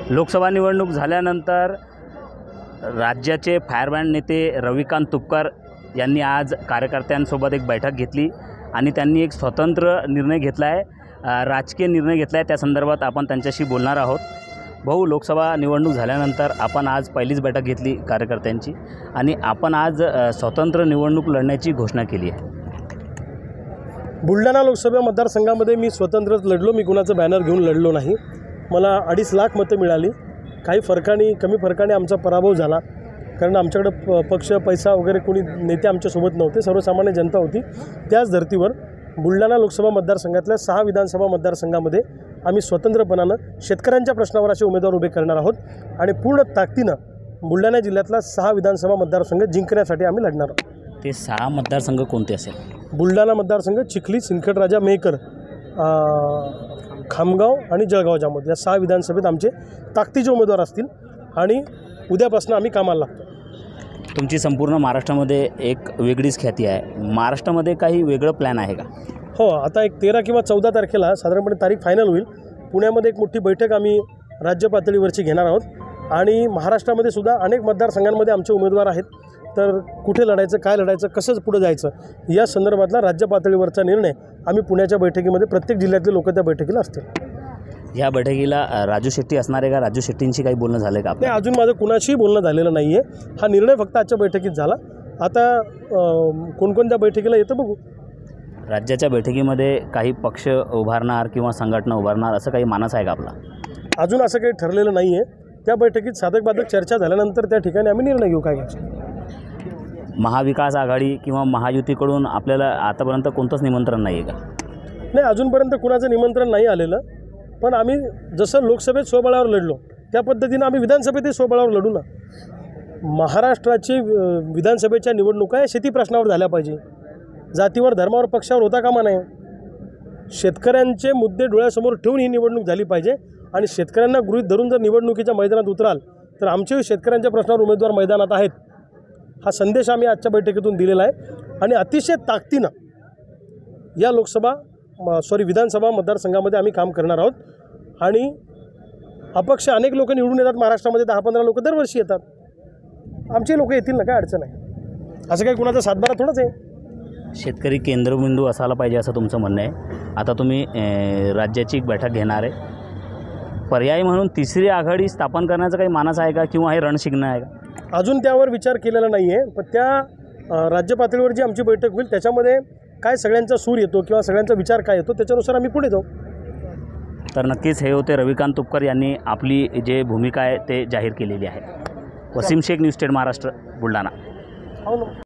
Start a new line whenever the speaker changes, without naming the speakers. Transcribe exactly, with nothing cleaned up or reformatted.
लोकसभा निवडणूक झाल्यानंतर राज्याचे फायरमॅन नेते रविकांत तुपकर यांनी आज कार्यकर्त्यांसोबत एक बैठक घेतली आणि त्यांनी एक स्वतंत्र निर्णय घेतला आहे, राजकीय निर्णय घेतला आहे। त्या संदर्भात आपण त्यांच्याशी बोलणार आहोत। भाऊ, लोकसभा निवडणूक झाल्यानंतर आपण आज पहिलीच बैठक घेतली कार्यकर्त्यांची आणि आपण आज स्वतंत्र निवडणूक लढण्याची घोषणा केली आहे।
बुलढाणा लोकसभा मतदारसंघामध्ये मी स्वतंत्र लढलो, मी कुणाचं बॅनर घेऊन लढलो नाही। मला अडीच लाख मतं मिळाली, काही फरकाने कमी फरकाने आमचा पराभव झाला, कारण आमच्याकडे प पक्ष पैसा वगैरे कोणी नेते आमच्यासोबत नव्हते, सर्वसामान्य जनता होती। त्याच धर्तीवर बुलढाणा लोकसभा मतदारसंघातल्या सहा विधानसभा मतदारसंघामध्ये आम्ही स्वतंत्रपणानं शेतकऱ्यांच्या प्रश्नावर असे उमेदवार उभे करणार आहोत आणि पूर्ण ताकदीनं बुलढाणा जिल्ह्यातला सहा विधानसभा मतदारसंघ जिंकण्यासाठी आम्ही लढणार आहोत।
ते सहा मतदारसंघ कोणते असेल?
बुलढाणा मतदारसंघ, चिखली, सिंदखेडराजा, मेहकर, खामगाव आणि जळगाव जामोद या सहा विधानसभेत आमचे ताकदीचे उमेदवार असतील आणि उद्यापासून आम्ही कामाला लागतो।
तुमची संपूर्ण महाराष्ट्रामध्ये एक वेगळीच ख्याती आहे, महाराष्ट्रामध्ये काही वेगळं प्लॅन आहे का?
हो, आता एक तेरा किंवा चौदा तारखेला साधारणपणे तारीख फायनल होईल। पुण्यामध्ये एक मोठी बैठक आम्ही राज्य पातळीवरची घेणार आहोत आणि महाराष्ट्रामध्ये सुद्धा अनेक मतदारसंघांमध्ये आमचे उमेदवार आहेत, तर कुठे लढायचं, काय लढायचं, कसं पुढे जायचं या संदर्भातला राज्य पातळीवरचा निर्णय आम्ही पुण्याच्या बैठकीमध्ये प्रत्येक जिल्ह्यातले लोक त्या बैठकीला असतील।
या बैठकीला राजू शेट्टी असणार आहे का? राजू शेट्टींशी काही बोलणं झालं का?
नाही, अजून माझं कुणाशीही बोलणं झालेलं नाही आहे। हा निर्णय फक्त आजच्या बैठकीत झाला। आता कोणकोणत्या बैठकीला येतं बघू।
राज्याच्या बैठकीमध्ये काही पक्ष उभारणार किंवा संघटना उभारणार असं काही मानस आहे का आपला?
अजून असं काही ठरलेलं नाही आहे। त्या बैठकीत साधक बाधक चर्चा झाल्यानंतर त्या ठिकाणी आम्ही निर्णय घेऊ काय घ्यायचं।
महाविकास आघाडी किंवा महायुतीकडून आपल्याला आतापर्यंत कोणतंच निमंत्रण नाही आहे का?
नाही, अजूनपर्यंत कुणाचं निमंत्रण नाही आलेलं, पण आम्ही जसं लोकसभेत स्वबळावर लढलो त्या पद्धतीनं आम्ही विधानसभेतही स्वबळावर लढू ना। महाराष्ट्राची विधानसभेच्या निवडणुका या शेती प्रश्नावर झाल्या पाहिजे, जातीवर, धर्मावर, पक्षावर होता कामा नये। शेतकऱ्यांचे मुद्दे डोळ्यासमोर ठेवून ही निवडणूक झाली पाहिजे आणि शेतकऱ्यांना गृहीत धरून जर निवडणुकीच्या मैदानात उतराल तर आमचे शेतकऱ्यांच्या प्रश्नावर उमेदवार मैदानात आहेत, हा संदेश आम्ही आजच्या बैठकीतून दिलेला आहे आणि अतिशय ताकदीनं या लोकसभा सॉरी विधानसभा मतदारसंघामध्ये आम्ही काम करणार आहोत आणि अपक्ष अनेक लोक निवडून येतात महाराष्ट्रामध्ये, दहा पंधरा लोक दरवर्षी येतात, आमचे लोक येतील ना, काय अडचण आहे? असं काही कुणाचा सातबारा थोडंच आहे।
शेतकरी केंद्रबिंदू असायला पाहिजे असं तुमचं म्हणणं आहे। आता तुम्ही राज्याची एक बैठक घेणार आहे, पर्यायी म्हणून तिसरी आघाडी स्थापन करण्याचं काही मानस आहे का किंवा हे रण शिकणं आहे का?
अजून त्यावर विचार केलेला नाही आहे, पण त्या राज्य पातळीवर जी आमची बैठक होईल त्याच्यामध्ये काय सगळ्यांचा सूर येतो किंवा सगळ्यांचा विचार काय येतो त्याच्यानुसार आम्ही पुढे जाऊ।
तर नक्कीच हे होते रविकांत तुपकर यांनी आपली जे भूमिका आहे ते जाहीर केलेली आहे। Wasim Shaikh, news state Maharashtra, Buldhana.